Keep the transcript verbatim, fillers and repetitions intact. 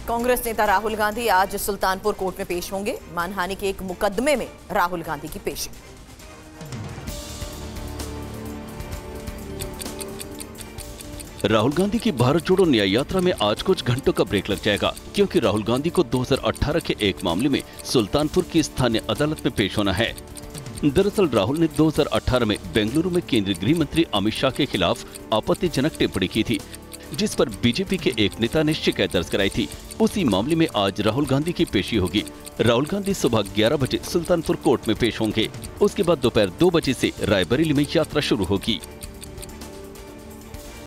कांग्रेस नेता राहुल गांधी आज सुल्तानपुर कोर्ट में पेश होंगे। मानहानि के एक मुकदमे में राहुल गांधी की पेशी। राहुल गांधी की भारत जोड़ो न्याय यात्रा में आज कुछ घंटों का ब्रेक लग जाएगा, क्योंकि राहुल गांधी को दो हज़ार अठारह के एक मामले में सुल्तानपुर की स्थानीय अदालत में पेश होना है। दरअसल राहुल ने दो हज़ार अठारह में बेंगलुरु में केंद्रीय गृह मंत्री अमित शाह के खिलाफ आपत्तिजनक टिप्पणी की थी, जिस पर बीजेपी के एक नेता ने शिकायत दर्ज कराई थी। उसी मामले में आज राहुल गांधी की पेशी होगी। राहुल गांधी सुबह ग्यारह बजे सुल्तानपुर कोर्ट में पेश होंगे। उसके बाद दोपहर दो बजे से रायबरेली में यात्रा शुरू होगी।